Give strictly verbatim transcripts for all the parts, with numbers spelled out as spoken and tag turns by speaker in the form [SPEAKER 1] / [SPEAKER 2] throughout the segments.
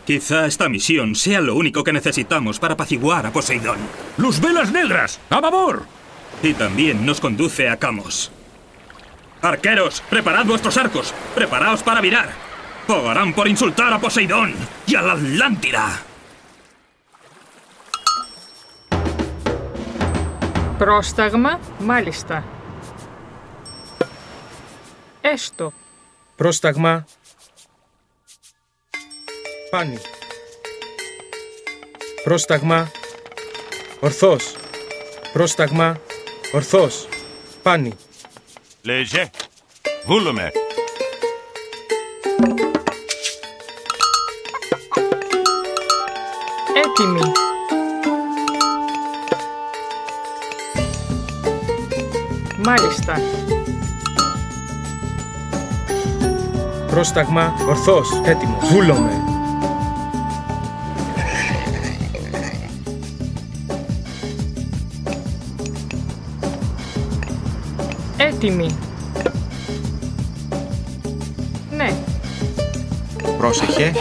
[SPEAKER 1] Quizá esta misión sea lo único que necesitamos para apaciguar a Poseidón.
[SPEAKER 2] ¡Luz velas negras! ¡A babor!
[SPEAKER 1] Y también nos conduce a Camos. Arqueros, preparad vuestros arcos. Preparaos para virar. Pagarán por insultar a Poseidón y a la Atlántida.
[SPEAKER 3] Πρόσταγμα, μάλιστα. Έστω.
[SPEAKER 4] Πρόσταγμα. Πάνι. Πρόσταγμα. Ορθός. Πρόσταγμα. Ορθός. Πάνι.
[SPEAKER 5] Λέγε. Βούλομαι.
[SPEAKER 3] Έτοιμοι. Μάλιστα.
[SPEAKER 4] Πρόσταγμα. Ορθός. Έτοιμος. Βούλομαι.
[SPEAKER 3] Έτοιμοι. Ναι.
[SPEAKER 6] Πρόσεχε.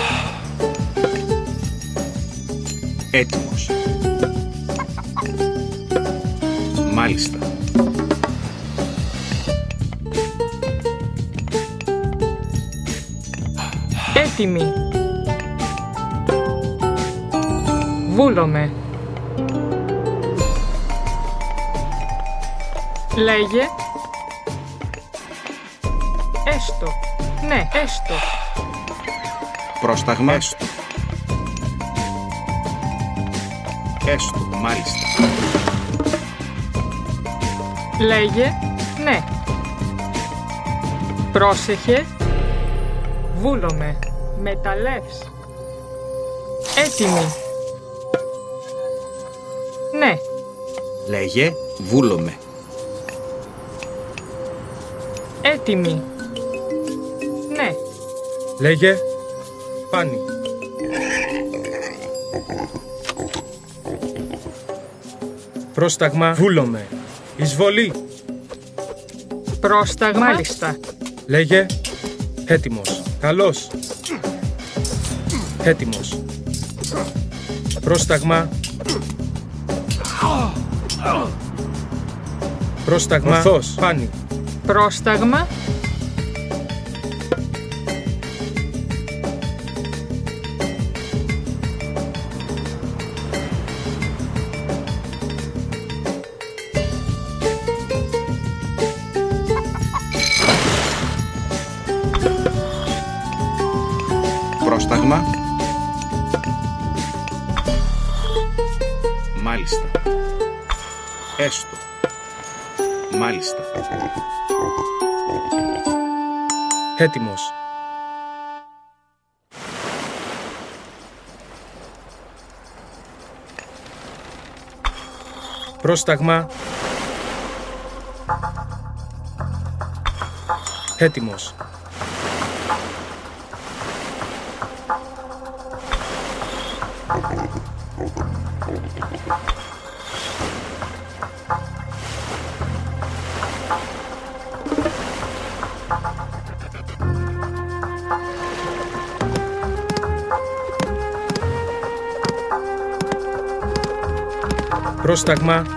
[SPEAKER 6] Έτοιμος. Μάλιστα.
[SPEAKER 3] Έτοιμοι. Βούλομαι. Λέγε. Έστω. Ναι, έστω.
[SPEAKER 6] Πρόσταγμα. Έστω. Έστω, μάλιστα.
[SPEAKER 3] Λέγε. Ναι. Πρόσεχε. Βούλομαι. Μεταλλεύς. Έτοιμοι. Ναι.
[SPEAKER 6] Λέγε, βούλομαι.
[SPEAKER 3] Έτοιμοι. Ναι.
[SPEAKER 4] Λέγε. Πάνι. Πρόσταγμα. Βούλομαι. Εισβολή.
[SPEAKER 3] Πρόσταγμα. Μάλιστα.
[SPEAKER 4] Λέγε. Έτοιμος. Καλώς. Έτοιμος. Πρόσταγμα. Πρόσταγμα. Ορθός. Πάνι.
[SPEAKER 3] Πρόσταγμα.
[SPEAKER 6] Πρόσταγμα. Μάλιστα. Έστω. Μάλιστα.
[SPEAKER 4] Έτοιμος. Πρόσταγμα. Έτοιμος. Πρόσταγμα.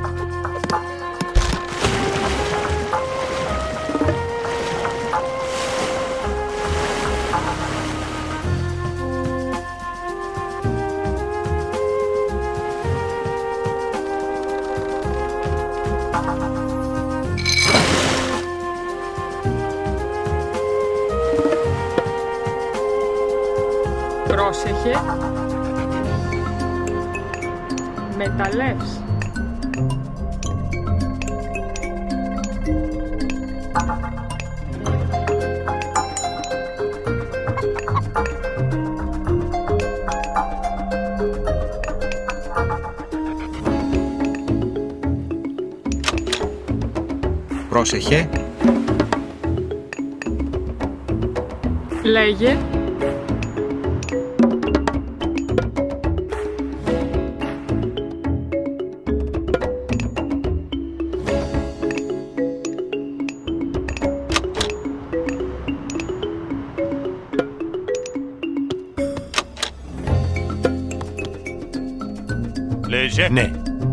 [SPEAKER 3] Πρόσεχε. Μεταλλεύς.
[SPEAKER 6] Πρόσεχε.
[SPEAKER 3] Λέγε.
[SPEAKER 5] Léger.
[SPEAKER 6] Ναι.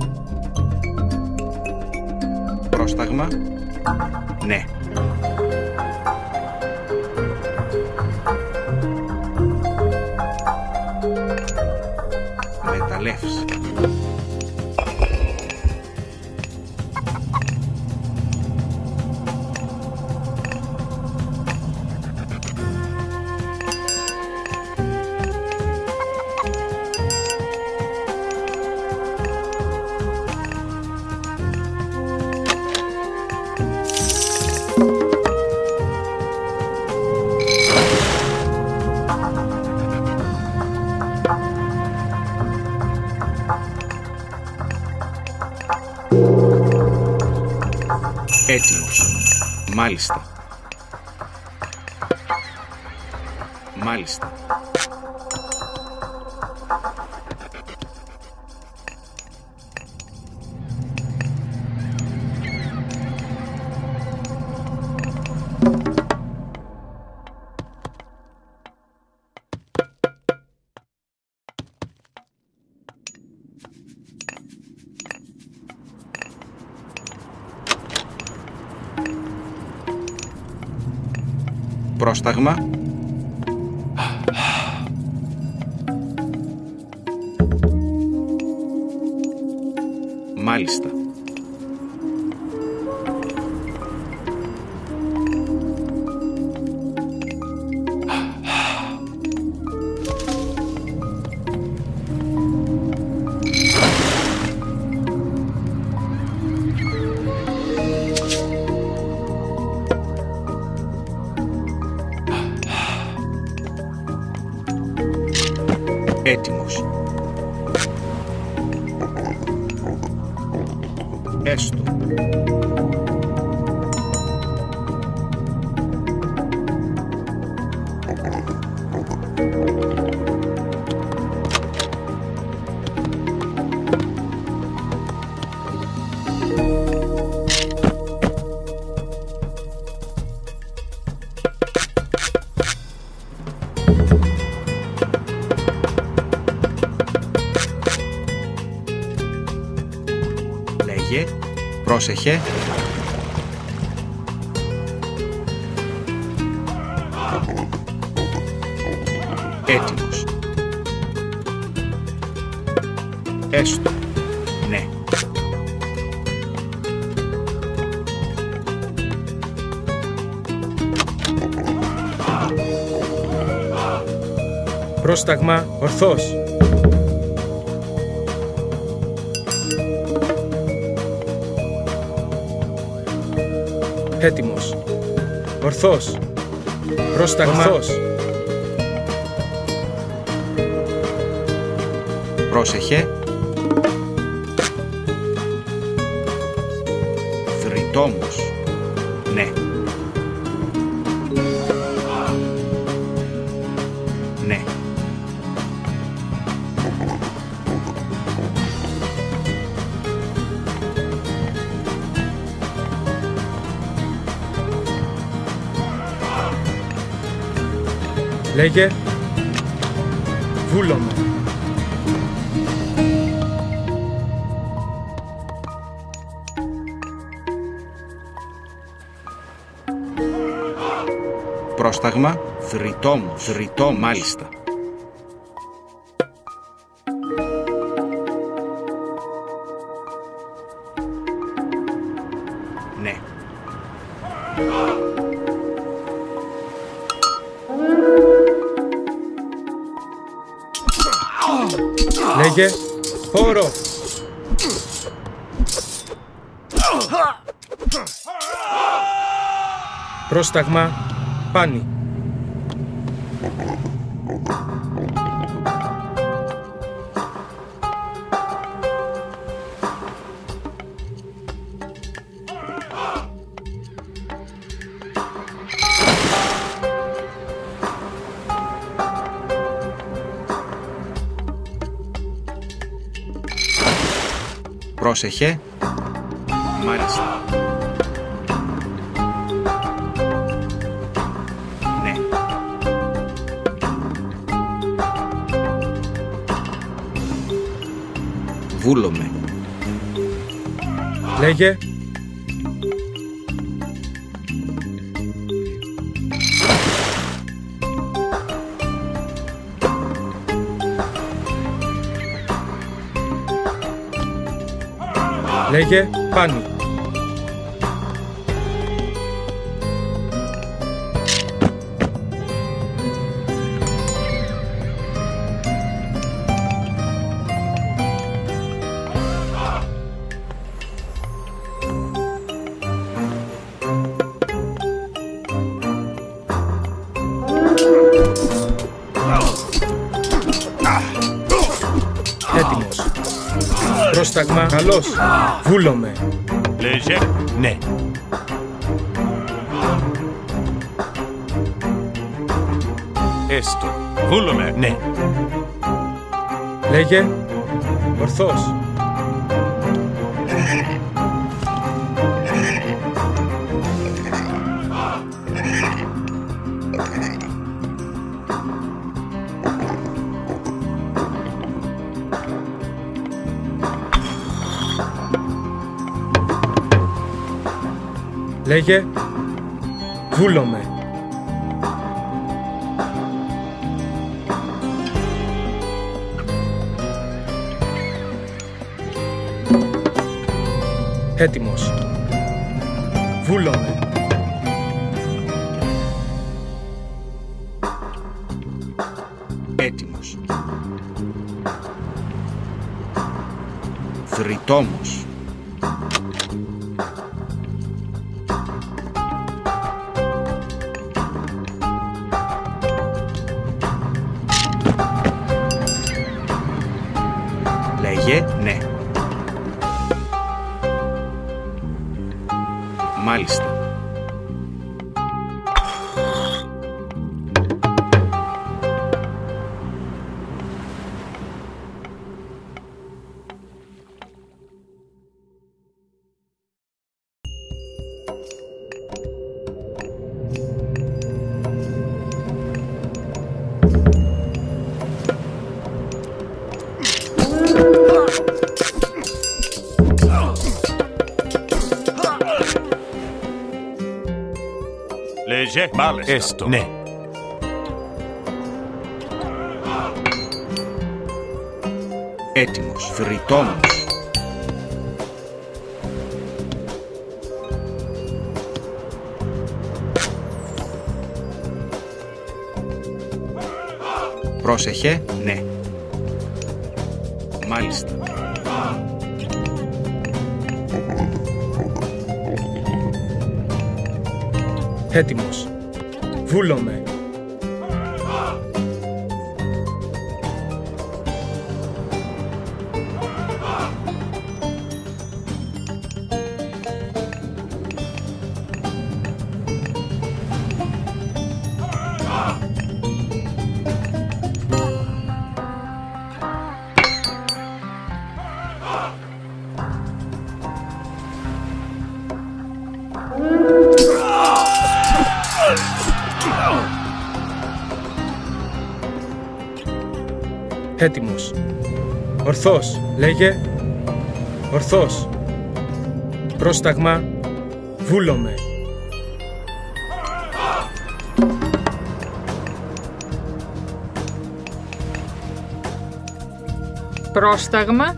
[SPEAKER 6] Πρόσταγμα. Ναι. Μεταλλεύς. Έτοιμος. Μάλιστα. Μάλιστα. Πρόσταγμα. Μάλιστα. Έτοιμος. Έστω. Λέγε, πρόσεχε. Έτοιμος. Έστω. Ναι.
[SPEAKER 4] Πρόσταγμα ορθός. Έτοιμος. Ορθός. Πρόσταγμα ορθός.
[SPEAKER 6] Πρόσεχε. Θρητόμος. Ναι. Ναι.
[SPEAKER 4] Λέγε. Βούλομαι.
[SPEAKER 6] Πρόσταγμα. Θρητόμο. Θρητό μάλιστα. Ναι.
[SPEAKER 4] Λέγε. Χώρο. Πρόσταγμα. Πάνι.
[SPEAKER 6] Πρόσεχε. Μάλιστα. Ναι. Βούλομαι.
[SPEAKER 4] Λέγε. Λέγε. Πάνι. Έτοιμος. Πρόσταγμα. Καλώς. Βούλομαι.
[SPEAKER 5] Λέγε, ναι. Έστω. Βούλομαι, ναι.
[SPEAKER 4] Λέγε. Ορθώς. Λέγε. Βούλομαι. Έτοιμος. Βούλομαι.
[SPEAKER 6] Έτοιμος. Θρητόμος. Λέγε, ναι. Μάλιστα.
[SPEAKER 5] Λέγε, μάλιστα. Έστω. Ναι.
[SPEAKER 6] Έτοιμος. Θρητόμος. Πρόσεχε, ναι. Μάλιστα.
[SPEAKER 4] Έτοιμος. Βούλομαι. Έτοιμος. Ορθώς. Λέγε. Ορθώς. Πρόσταγμα. Βούλομαι.
[SPEAKER 3] Πρόσταγμα.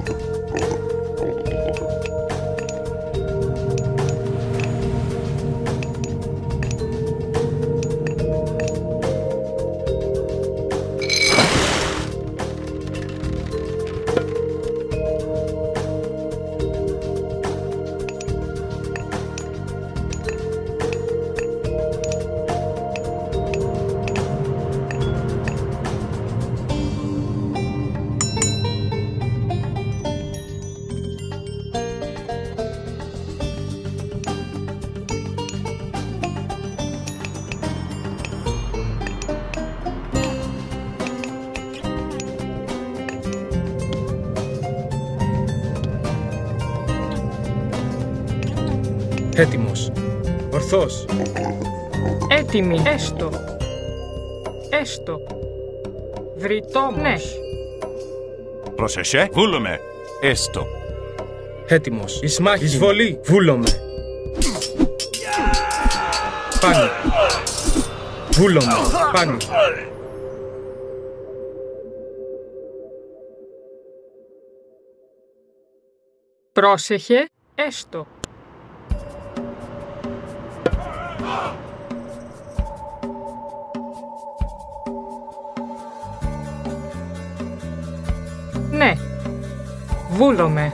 [SPEAKER 4] Έτοιμος. Ορθώς.
[SPEAKER 3] Έτοιμη. Έστω. Έστω. Βρυτόμος. Ναι.
[SPEAKER 5] Πρόσεχε, βούλομαι. Έστω.
[SPEAKER 4] Έτοιμος. Ισμάχη. Εισβολή. Βούλομαι. Πάνι. Βούλομαι. Πάνι.
[SPEAKER 3] Πρόσεχε, έστω. Ναι. Βούλομαι.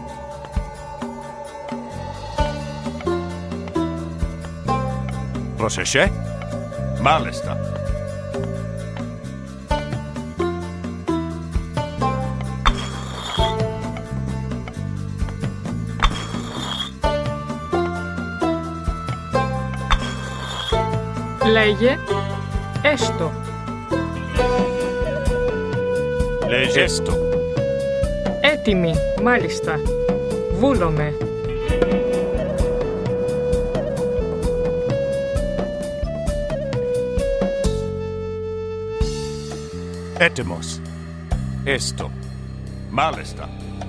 [SPEAKER 5] Πρόσεχε. Μάλιστα.
[SPEAKER 3] Λέγε, έστω.
[SPEAKER 5] Λέγε. Έστω.
[SPEAKER 3] Έτοιμη, μάλιστα. Βούλομαι.
[SPEAKER 5] Έτοιμος. Έστω. Μάλιστα.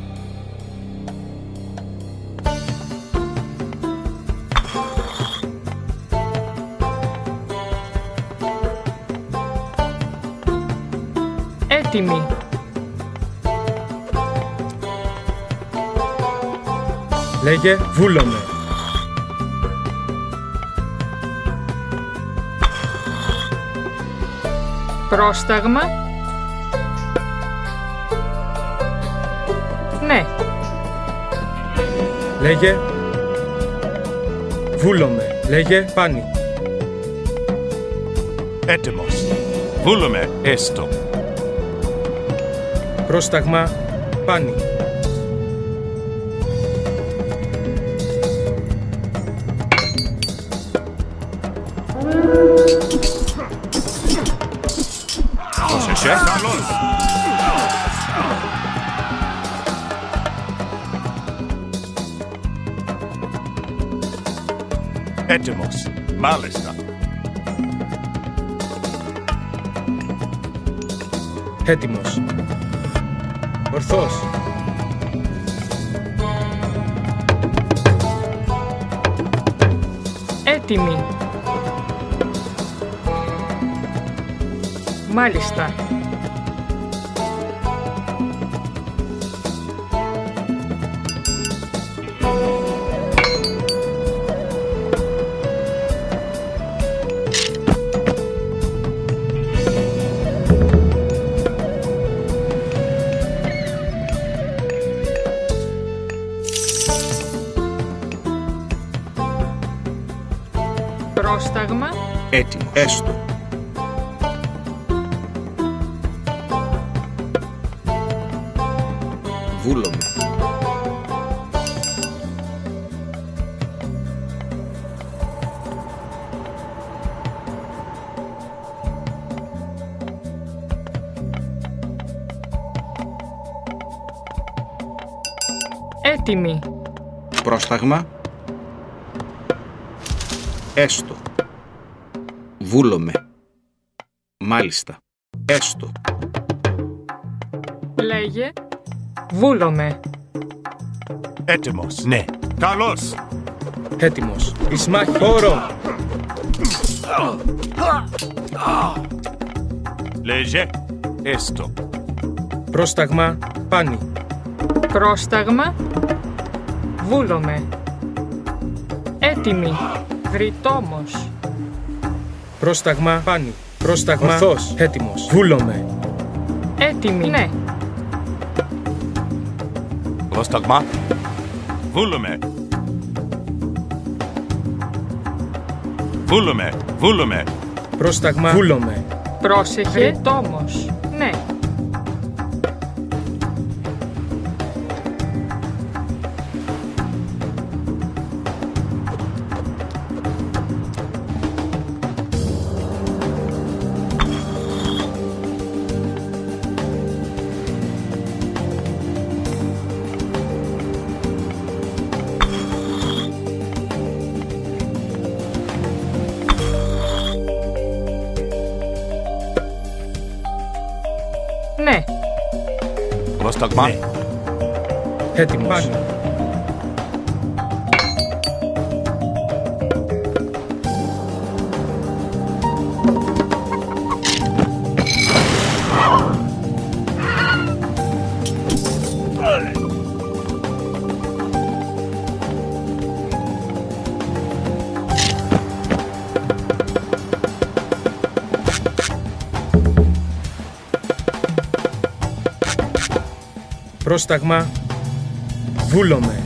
[SPEAKER 3] Έτοιμη.
[SPEAKER 4] Λέγε, βούλομαι.
[SPEAKER 3] Πρόσταγμα. Ναι.
[SPEAKER 4] Λέγε, βούλομαι. Λέγε, πάνι.
[SPEAKER 5] Έτοιμος. Βούλομαι. Έστω.
[SPEAKER 4] Πρόσταγμα, πάνι.
[SPEAKER 5] Πρόσεχε. Καλώς. Έτοιμος. Μάλιστα.
[SPEAKER 4] Έτοιμος. Ορθός.
[SPEAKER 3] Έτοιμη. Μάλιστα. Πρόσταγμα.
[SPEAKER 6] Έτοιμο. Έστω. Βούλομαι.
[SPEAKER 3] Έτοιμη.
[SPEAKER 6] Πρόσταγμα. Έστω. Βούλομαι. Μάλιστα. Έστω.
[SPEAKER 3] Λέγε, βούλομαι.
[SPEAKER 5] Έτοιμος. Ναι. Καλώς.
[SPEAKER 4] Έτοιμος. Ισμάχη. Όρο.
[SPEAKER 5] Λέγε. Έστω.
[SPEAKER 4] Πρόσταγμα, πάνι.
[SPEAKER 3] Πρόσταγμα. Βούλομαι. Έτοιμη. Βρυτόμος.
[SPEAKER 4] Πρόσταγμα, πάνι. Πρόσταγμα, ορθός. Έτοιμος. Βούλομαι.
[SPEAKER 3] Έτοιμη. Ναι.
[SPEAKER 5] Πρόσταγμα. Βούλομαι. Βούλομαι. Βούλομαι.
[SPEAKER 4] Πρόσταγμα, βούλομαι.
[SPEAKER 3] Πρόσεχε. Βρυτόμος. Ναι. Ναι.
[SPEAKER 5] Πρόσταγμα. Ναι.
[SPEAKER 4] Έτοιμος. Πάνι. Πρόσταγμα. Βούλομαι.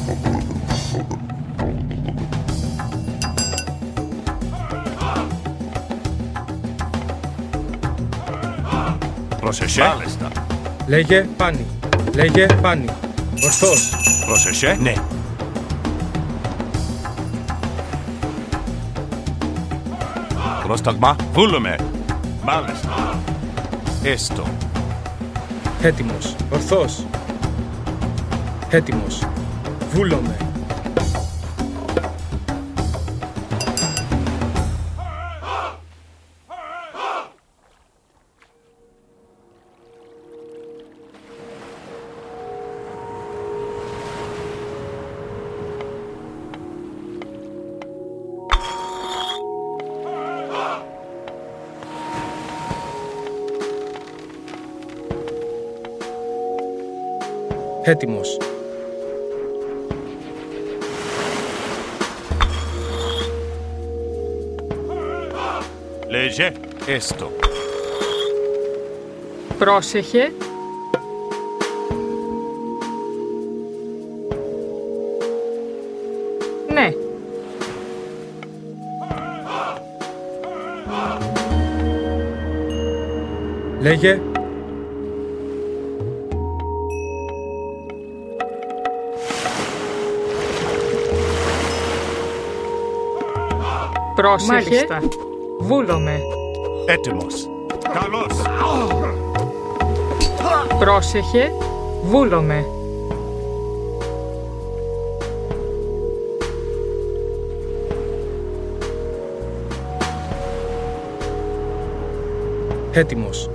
[SPEAKER 5] Πρόσεχε. Μάλιστα.
[SPEAKER 4] Λέγε πάνι. Λέγε πάνι. Ορθώς.
[SPEAKER 5] Πρόσεχε. Ναι. Πρόσταγμα. Βούλομαι. Μάλιστα. Έστω.
[SPEAKER 4] Έτοιμος. Ορθώς. Έτοιμος. Βούλομαι. Έτοιμος.
[SPEAKER 5] Λέγε. Έστω.
[SPEAKER 3] Πρόσεχε. Ναι.
[SPEAKER 4] Λέγε.
[SPEAKER 3] Πρόσεχε. Μάλιστα. Βούλομαι.
[SPEAKER 5] Έτοιμος. Καλώς.
[SPEAKER 3] Πρόσεχε. Βούλομαι.
[SPEAKER 4] Έτοιμος.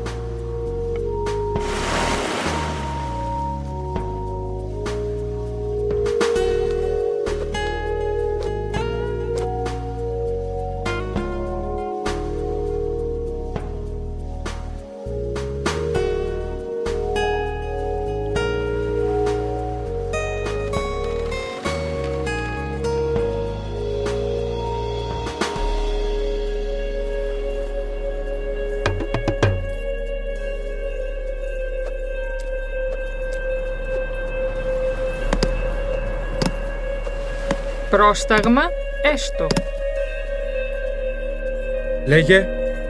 [SPEAKER 3] Πρόσταγμα. Έστω.
[SPEAKER 4] Λέγε.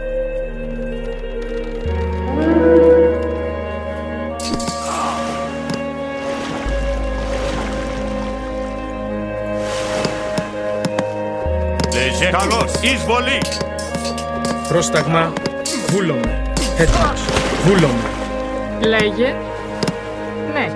[SPEAKER 5] Λέγε. Καλώς. Εισβολή.
[SPEAKER 4] Πρόσταγμα. Βούλομαι. Έτοιμος. Βούλομαι.
[SPEAKER 3] Λέγε. Ναι.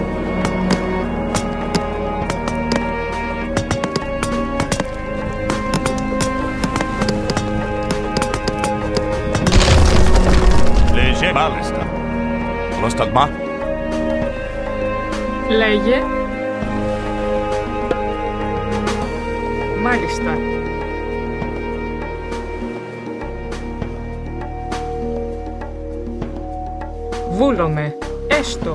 [SPEAKER 5] Λέγε. Μάλιστα. Πρόσταγμα.
[SPEAKER 3] Λέγε. Μάλιστα. Βούλομαι. Έστω.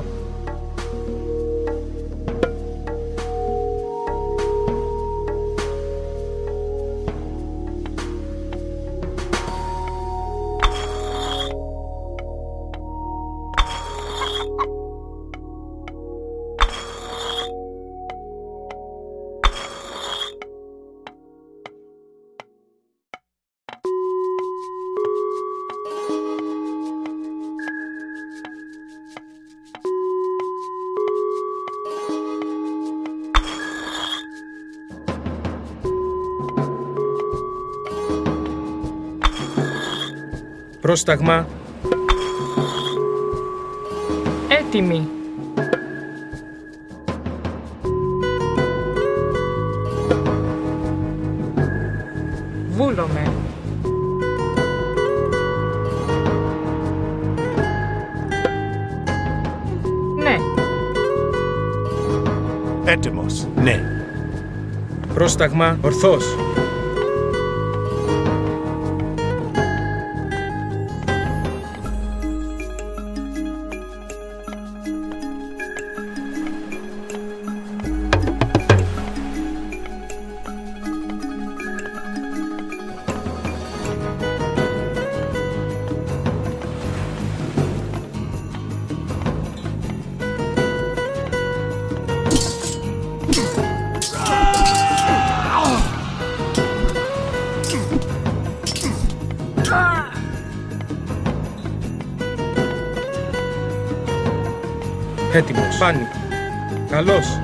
[SPEAKER 4] Πρόσταγμα.
[SPEAKER 3] Έτοιμη. Βούλομαι. Ναι.
[SPEAKER 5] Έτοιμος. Ναι.
[SPEAKER 4] Πρόσταγμα ορθός. Έτοιμος. Πάνι. Καλώς.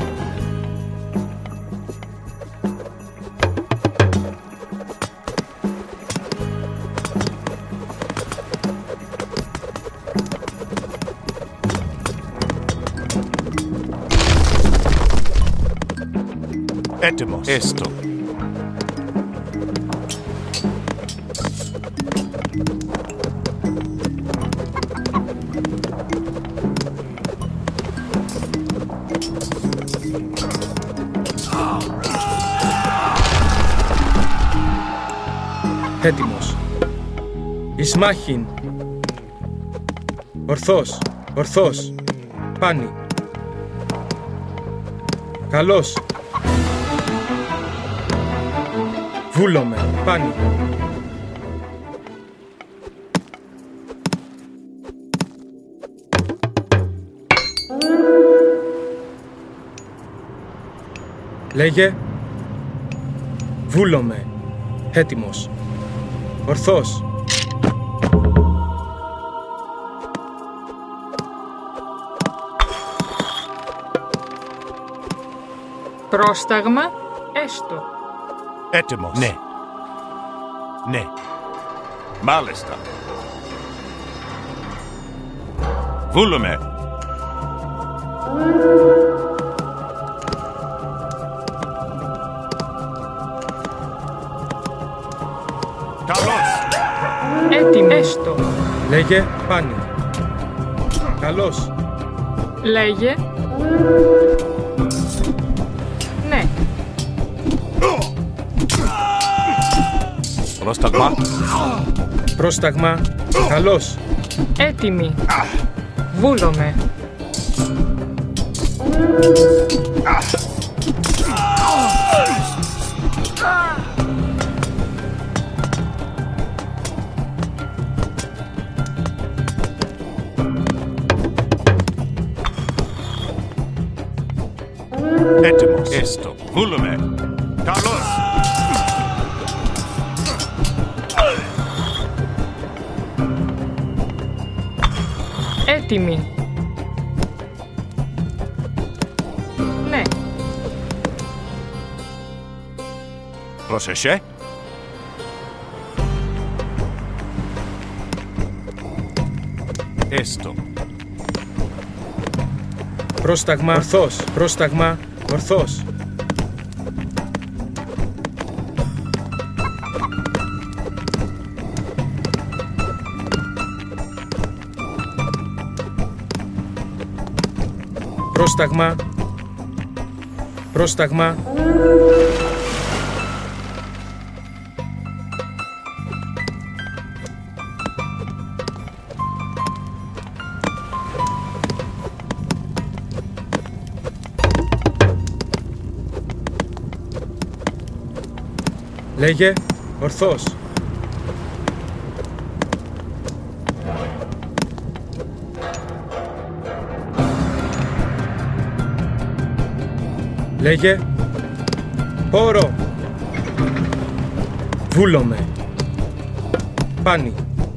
[SPEAKER 5] Έτοιμος. Έστω.
[SPEAKER 4] Έτοιμος. Ισμάχιν. Ορθός. Ορθός. Πάνι. Καλώς. Βούλομαι. Πάνι. Λέγε. Βούλομαι. Έτοιμος. Ορθός.
[SPEAKER 3] Πρόσταγμα έστω.
[SPEAKER 5] Έτοιμος. Ναι. Ναι. Μάλιστα. Βούλουμε. Καλώς.
[SPEAKER 3] Έτοιμη έστω.
[SPEAKER 4] Λέγε πάνι. Καλώς.
[SPEAKER 3] Λέγε. Ναι.
[SPEAKER 5] Πρόσταγμα.
[SPEAKER 4] Πρόσταγμα. Καλώς.
[SPEAKER 3] Έτοιμη. Βούλομαι.
[SPEAKER 5] Έτοιμος. Έστω. Βούλουμε. Καλώς.
[SPEAKER 3] Έτοιμη. Ναι.
[SPEAKER 5] Πρόσεχε. Έστω.
[SPEAKER 4] Πρόσταγμα ορθός. Πρόσταγμα ορθός. Πρόσταγμα. Πρόσταγμα. Λέγε ορθός. Λέγε πόρο. Βούλομαι. Πάνι.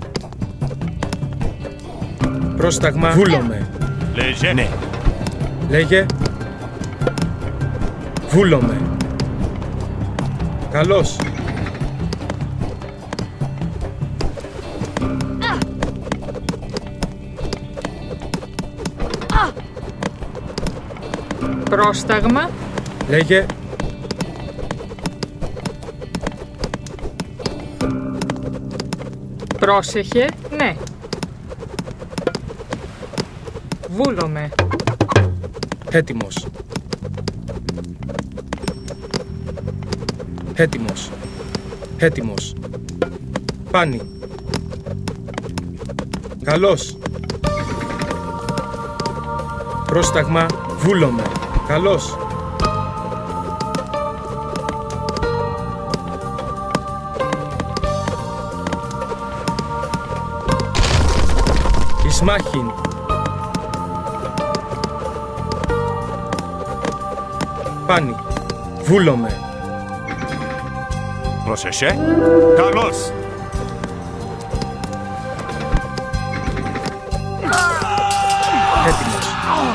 [SPEAKER 4] Πρόσταγμα. Βούλομαι.
[SPEAKER 5] Λέγε. Ναι.
[SPEAKER 4] Λέγε βούλομαι. Καλώς.
[SPEAKER 3] Πρόσταγμα.
[SPEAKER 4] Λέγε
[SPEAKER 3] Πρόσεχε. Ναι. Βούλομαι.
[SPEAKER 4] έτοιμος. Έτοιμος. Έτοιμος. Πάνι. Καλώς. Πρόσταγμα. Βούλομαι. Καλώς. Ισμάχιν. Πάνι. Βούλομαι.
[SPEAKER 5] Πρόσεχε. Καλώς.
[SPEAKER 4] Έτοιμος.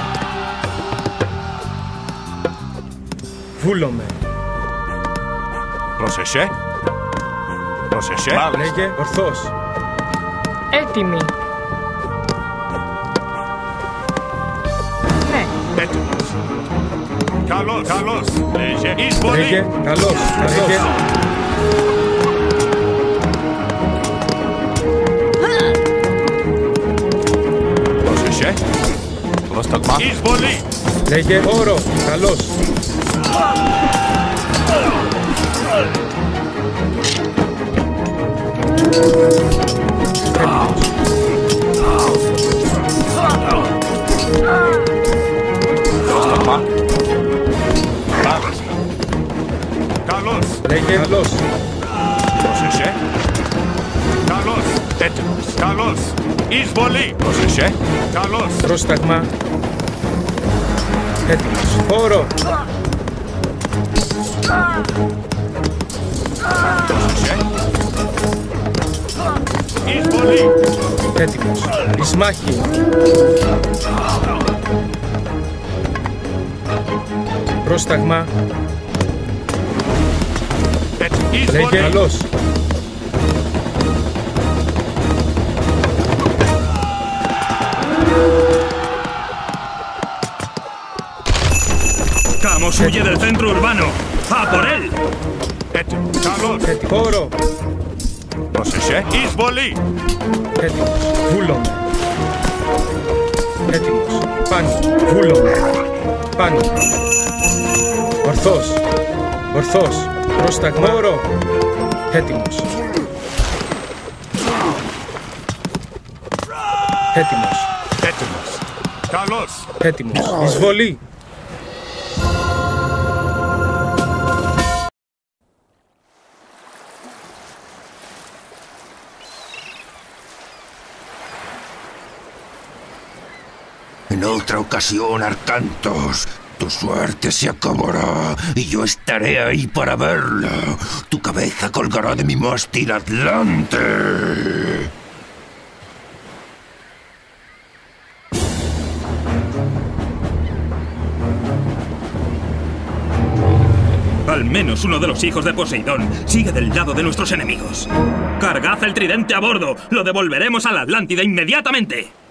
[SPEAKER 4] Βούλομαι.
[SPEAKER 5] Πρόσεχε. Πρόσεχε.
[SPEAKER 4] Λέγε ορθώς.
[SPEAKER 3] Έτοιμοι. Ναι.
[SPEAKER 5] Έτοιμος. Καλώς. Καλώς. Λέγε. Εισβολή.
[SPEAKER 4] Λέγε καλώς. Λέγε.
[SPEAKER 5] Πρόσεχε. Πρόσταγμα. Εισβολή.
[SPEAKER 4] Λέγε όρο. Καλώς.
[SPEAKER 5] Πρόσταγμα. Μάλιστα. Καλώς.
[SPEAKER 4] Λέγε καλώς.
[SPEAKER 5] Πρόσεχε. Καλώς. Έτοιμος. Καλώς. Εισβολή. Πρόσεχε. Καλώς.
[SPEAKER 4] Πρόσταγμα. Έτοιμος. Όρο.
[SPEAKER 5] Πρόσεχε. Εισβολή.
[SPEAKER 4] Έτοιμος. Ισμάχι. Πρόσταγμα.
[SPEAKER 5] Έτοιμος.
[SPEAKER 4] Λέγε
[SPEAKER 5] Εισβολή.
[SPEAKER 4] καλώς.
[SPEAKER 1] Camus huye del centro urbano. ¡A por él!
[SPEAKER 5] Έτοιμος. Καλώς.
[SPEAKER 4] Έτοιμος. Όρο.
[SPEAKER 5] Πρόσεχε. Εισβολή.
[SPEAKER 4] Έτοιμος. Βούλομαι. Έτοιμος. Πάνι. Βούλομαι. Πάνι. Ορθώς. Ορθώς. Πρόσταγμα. Όρο. Έτοιμος. Έτοιμος.
[SPEAKER 5] Έτοιμος. Καλώς.
[SPEAKER 4] Έτοιμος. Εισβολή.
[SPEAKER 7] En otra ocasión, Arcantos, tu suerte se acabará y yo estaré ahí para verla. Tu cabeza colgará de mi mástil Atlante.
[SPEAKER 1] Al menos uno de los hijos de Poseidón sigue del lado de nuestros enemigos. ¡Cargad el tridente a bordo! ¡Lo devolveremos a la Atlántida inmediatamente!